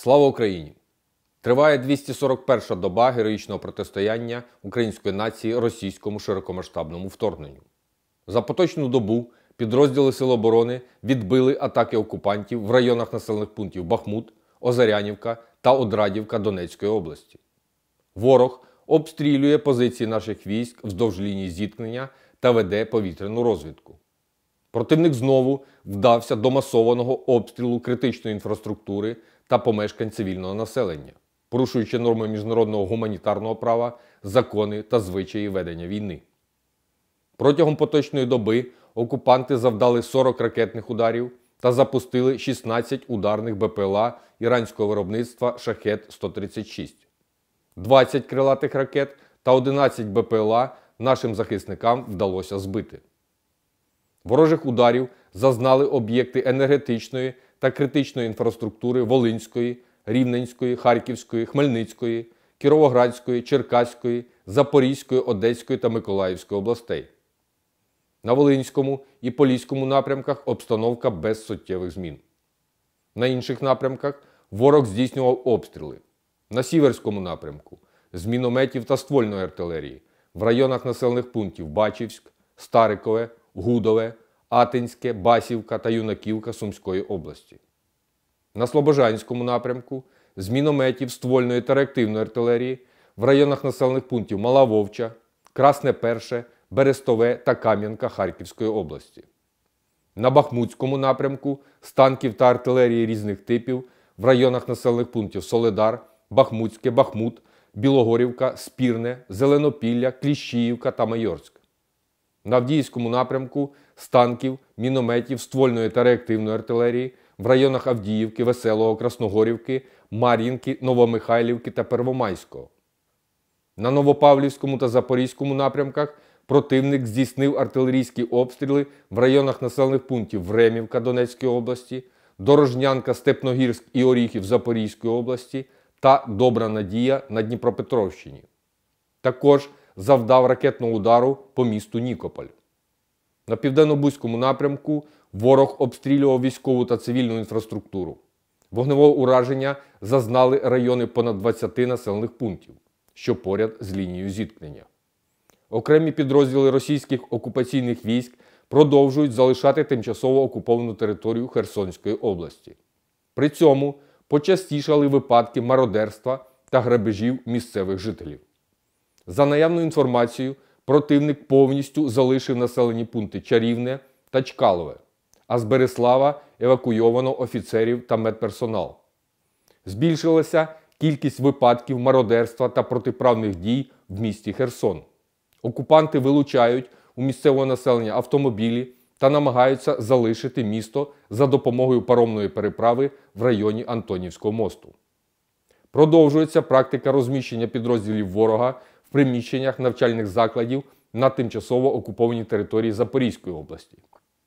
Слава Україні! Триває 241-ша доба героїчного протистояння української нації російському широкомасштабному вторгненню. За поточну добу підрозділи Сил оборони відбили атаки окупантів в районах населених пунктів Бахмут, Озарянівка та Одрадівка Донецької області. Ворог обстрілює позиції наших військ вздовж лінії зіткнення та веде повітряну розвідку. Противник знову вдався до масованого обстрілу критичної інфраструктури та помешкань цивільного населення, порушуючи норми міжнародного гуманітарного права, закони та звичаї ведення війни. Протягом поточної доби окупанти завдали 40 ракетних ударів та запустили 16 ударних БПЛА іранського виробництва «Шахед-136». 20 крилатих ракет та 11 БПЛА нашим захисникам вдалося збити. Ворожих ударів зазнали об'єкти енергетичної та критичної інфраструктури Волинської, Рівненської, Харківської, Хмельницької, Кіровоградської, Черкаської, Запорізької, Одеської та Миколаївської областей. На Волинському і Поліському напрямках обстановка без суттєвих змін. На інших напрямках ворог здійснював обстріли. На Сіверському напрямку – з мінометів та ствольної артилерії, в районах населених пунктів Бачівськ, Старикове, Гудове, Атинське, Басівка та Юнаківка Сумської області. На Слобожанському напрямку – з мінометів, ствольної та реактивної артилерії, в районах населених пунктів Мала Вовча, Красне Перше, Берестове та Кам'янка Харківської області. На Бахмутському напрямку – з танків та артилерії різних типів, в районах населених пунктів Соледар, Бахмутське, Бахмут, Білогорівка, Спірне, Зеленопілля, Кліщіївка та Майорськ. На Авдіївському напрямку – з танків, мінометів, ствольної та реактивної артилерії, в районах Авдіївки, Веселого, Красногорівки, Мар'їнки, Новомихайлівки та Первомайського. На Новопавлівському та Запорізькому напрямках противник здійснив артилерійські обстріли в районах населених пунктів Времівка Донецької області, Дорожнянка, Степногірськ і Оріхів Запорізької області та Добра Надія на Дніпропетровщині. Також завдав ракетного удару по місту Нікополь. На Південно-Бузькому напрямку ворог обстрілював військову та цивільну інфраструктуру. Вогневого ураження зазнали райони понад 20 населених пунктів, що поряд з лінією зіткнення. Окремі підрозділи російських окупаційних військ продовжують залишати тимчасово окуповану територію Херсонської області. При цьому почастішали випадки мародерства та грабежів місцевих жителів. За наявною інформацією, противник повністю залишив населені пункти Чарівне та Чкалове, а з Берислава евакуйовано офіцерів та медперсонал. Збільшилася кількість випадків мародерства та протиправних дій в місті Херсон. Окупанти вилучають у місцевого населення автомобілі та намагаються залишити місто за допомогою паромної переправи в районі Антонівського мосту. Продовжується практика розміщення підрозділів ворога в приміщеннях навчальних закладів на тимчасово окупованій території Запорізької області.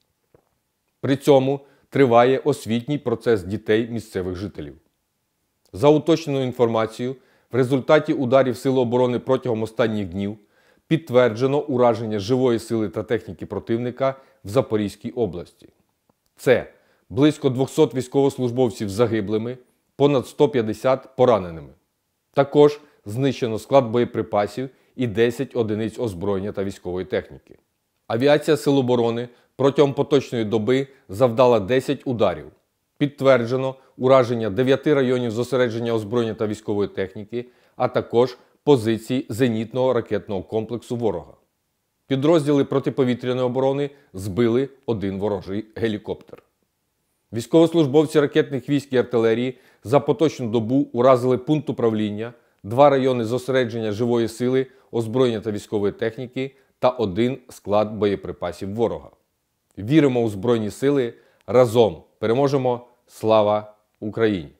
При цьому триває освітній процес дітей місцевих жителів. За уточненою інформацією, в результаті ударів Сил оборони протягом останніх днів підтверджено ураження живої сили та техніки противника в Запорізькій області. Це близько 200 військовослужбовців загиблими, понад 150 пораненими. Також знищено склад боєприпасів і 10 одиниць озброєння та військової техніки. Авіація Сил оборони протягом поточної доби завдала 10 ударів. Підтверджено ураження 9 районів зосередження озброєння та військової техніки, а також позицій зенітного ракетного комплексу ворога. Підрозділи протиповітряної оборони збили 1 ворожий гелікоптер. Військовослужбовці ракетних військ і артилерії за поточну добу уразили пункт управління, 2 райони зосередження живої сили, озброєння та військової техніки та 1 склад боєприпасів ворога. Віримо у Збройні сили, разом переможемо! Слава Україні!